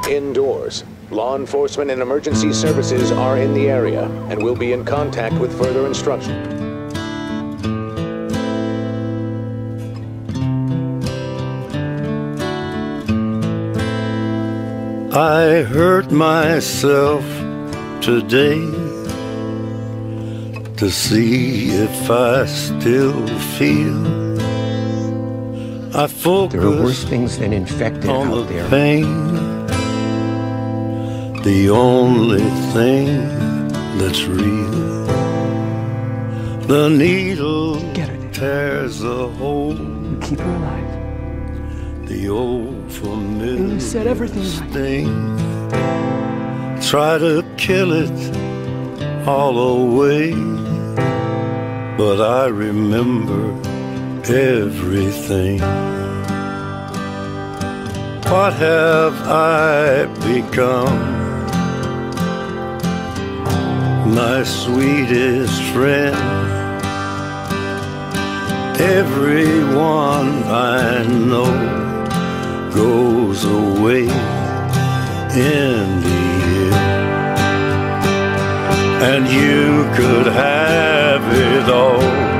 Indoors. Law enforcement and emergency services are in the area and will be in contact with further instruction. I hurt myself today to see if I still feel. I focus there are worse things than infected on out the there. pain, the only thing that's real. The needle tears a hole. You keep her alive. The old familiar You said everything sting. Try to kill it all away, but I remember everything. What have I become? My sweetest friend. Everyone I know goes away in the end, and you could have it all.